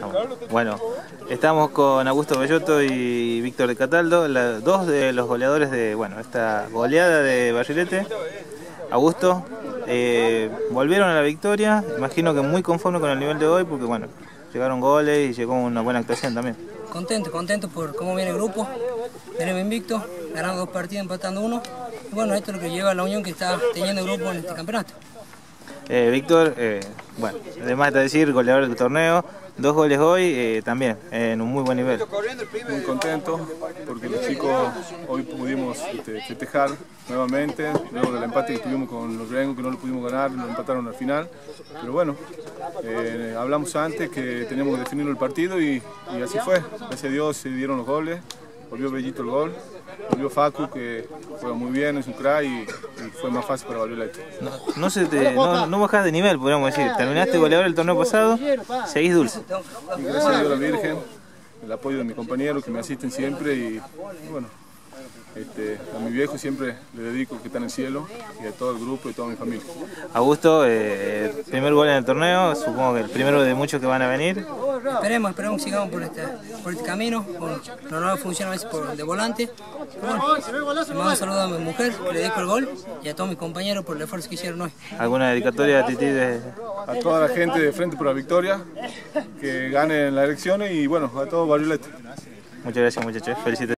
Bueno, estamos con Augusto Bellotto y Víctor de Cataldo, dos de los goleadores de esta goleada de Barrilete. Augusto, volvieron a la victoria, imagino que muy conforme con el nivel de hoy, porque llegaron goles y llegó una buena actuación también. Contento por cómo viene el grupo, venimos invictos, ganamos 2 partidos, empatando 1. Y bueno, esto es lo que lleva a la unión que está teniendo el grupo en este campeonato. Víctor, además de decir goleador del torneo, 2 goles hoy, también en un muy buen nivel. Muy contento porque los chicos hoy pudimos festejar nuevamente, luego del empate que tuvimos con los Rengos, que no lo pudimos ganar, lo empataron al final. Pero bueno, hablamos antes que teníamos que definir el partido y así fue. Gracias a Dios se dieron los goles, volvió Bellito el gol, volvió Facu que juega muy bien, es un crack y fue más fácil para Barrilete. No bajás de nivel, podríamos decir. Terminaste goleador el torneo pasado, seguís dulce. Y gracias a Dios a la Virgen, el apoyo de mis compañeros que me asisten siempre y bueno, a mi viejo siempre le dedico que está en el cielo y a todo el grupo y a toda mi familia. Augusto, primer gol en el torneo, supongo que el primero de muchos que van a venir. Esperemos que sigamos por este camino, no nos funciona a veces de volante. Bueno, le mando un saludo a mi mujer, que le dedico el gol, y a todos mis compañeros por el esfuerzo que hicieron hoy. ¿Alguna dedicatoria a Titi? A toda la gente de Frente por la Victoria, que ganen las elecciones y bueno, a todo Barrilete. Muchas gracias muchachos, felicitaciones.